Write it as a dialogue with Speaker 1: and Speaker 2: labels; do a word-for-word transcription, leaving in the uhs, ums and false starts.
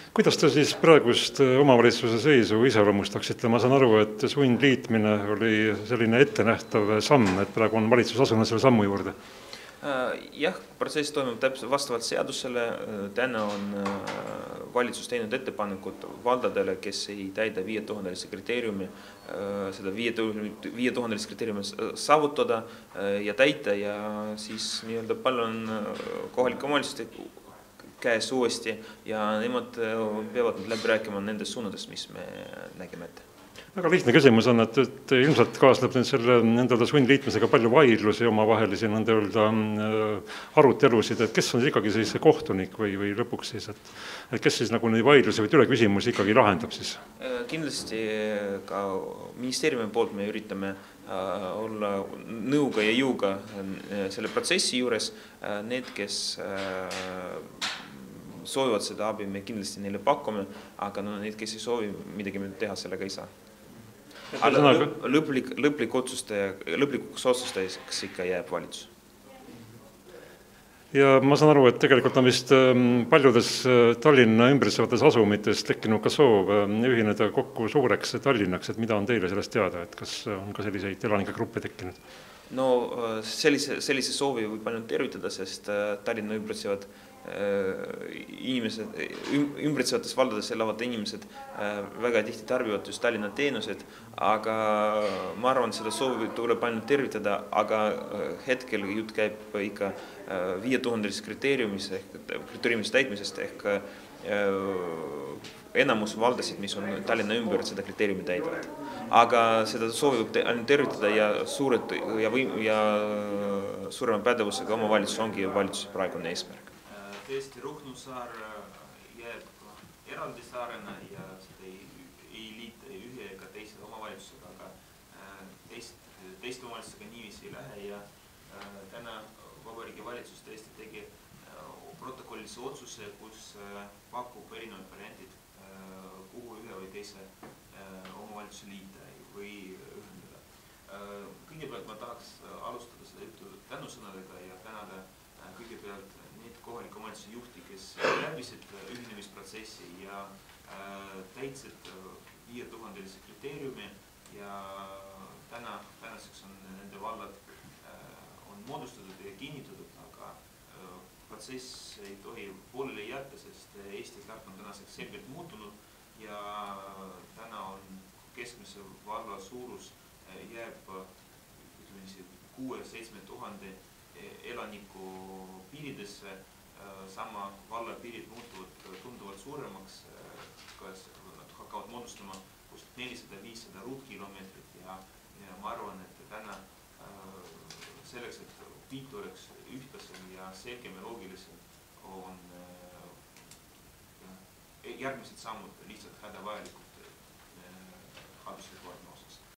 Speaker 1: Kuidas te siis praegust omavalitsuse seisu iseloomustaksite? Ma saan aru, et sundliitmine oli selline ettenähtav samm, et praegu on valitsus asunud selle sammu juurde.
Speaker 2: Jah, protsess toimub täpselt vastavalt seadusele. Täna on valitsus teinud ettepanekud valdadele, kes ei täida viietuhandelise kriteeriumi, seda viietuhandelise kriteeriumi saavutada ja täita ja siis nii-öelda palju on kohalike omavalitsuste käes uuesti ja nemad peavad nüüd läbi rääkima nendest suunadest, mis me nägime ette.
Speaker 1: Väga lihtne küsimus on, et, et ilmselt kaasneb selle nendele sundliitmisega palju vaidlusi omavahelisi, nende arutelusid, et kes on ikkagi siis see kohtunik või, või lõpuks siis, et, et kes siis nagu neid vaidlusi või üle küsimusi ikkagi lahendab siis?
Speaker 2: Kindlasti ka ministeeriumi poolt me üritame olla nõuga ja jõuga selle protsessi juures. Need, kes soovivad seda abi, me kindlasti neile pakume, aga no, need, kes ei soovi, midagi me teha sellega ei saa. Aga lõplik, lõplik otsuste, lõplikuks otsustajaks ikka jääb valitsus.
Speaker 1: Ja ma saan aru, et tegelikult on vist paljudes Tallinna ümbritsevates asumites tekkinud ka soov ühineda kokku suureks Tallinnaks, et mida on teile sellest teada, et kas on ka selliseid elanike gruppe tekkinud?
Speaker 2: No sellise, sellise soovi võib ainult tervitada, sest Tallinna ümbritsevad inimesed, ümbritsevates valdades elavad inimesed väga tihti tarbivad just Tallinna teenused, aga ma arvan, seda soovi tuleb ainult tervitada, aga hetkel jutt käib ikka viietuhandelisest kriteeriumist ehk kriteeriumist täitmisest ehk enamus valdasid, mis on Tallinna ümber, seda kriteeriumi täidavad. Aga seda soovi võib ainult tervitada ja, suured, ja, võim, ja suurema pädevusega omavalitsus ongi valitsuse praegune eesmärk.
Speaker 3: Tõesti, Ruhnu saar jääb eraldi saarena ja seda ei, ei liita ühe ega teise omavalitsusega, aga teist, teiste omavalitsusega niiviisi ei lähe ja täna Vabariigi valitsus tõesti tegi protokollise otsuse, kus pakub erinevad variantid, kuhu ühe või teise omavalitsuse liita või ühendada. Kõigepealt ma tahaks alustada seda juttu tänusõnadega ja tänada kõigepealt need kohalike omavalitsuse juhti, kes läbisid ühinemisprotsessi ja täitsid viietuhandelise kriteeriumi ja täna, tänaseks on nende vallad on moodustatud ja kinnitatud, aga protsess ei tohi pooleli jätta, sest Eesti kaart on tänaseks selgelt muutunud ja täna on keskmise valla suurus jääb kuue-seitsme tuhande elaniku piiridesse, sama valla piirid muutuvad tunduvalt suuremaks, kas nad hakkavad moodustama nelisada viissada ruutkilomeetrit ja, ja ma arvan, et täna selleks, et piit oleks ühtlasem ja selgem ja loogilisem, on järgmised sammud lihtsalt hädavajalikud haldusreformi osas.